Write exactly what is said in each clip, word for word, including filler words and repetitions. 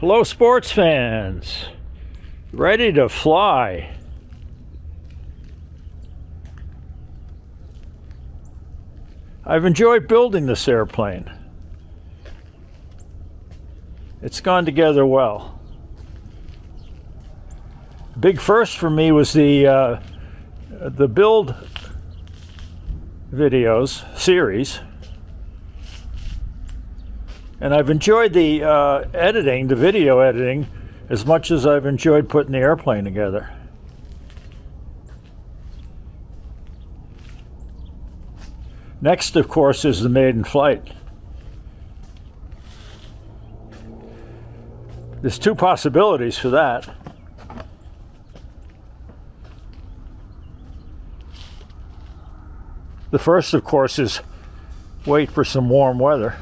Hello, sports fans. Ready to fly. I've enjoyed building this airplane. It's gone together well. Big first for me was the uh, the build videos series, and I've enjoyed the uh, editing, the video editing, as much as I've enjoyed putting the airplane together. Next, of course, is the maiden flight. There's two possibilities for that. The first, of course, is wait for some warm weather.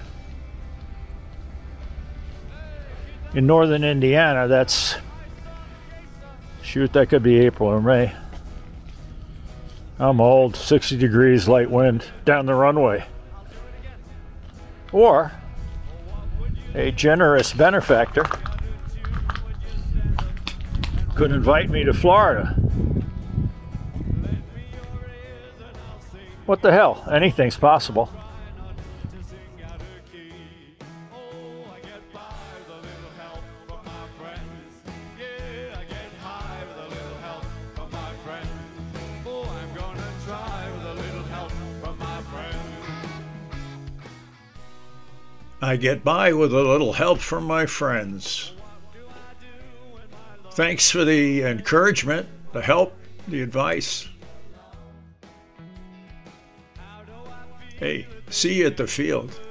In northern Indiana, that's, shoot, that could be April or May. I'm old, sixty degrees, light wind, down the runway. Or a generous benefactor could invite me to Florida. What the hell? Anything's possible. I get by with a little help from my friends. Thanks for the encouragement, the help, the advice. Hey, see you at the field.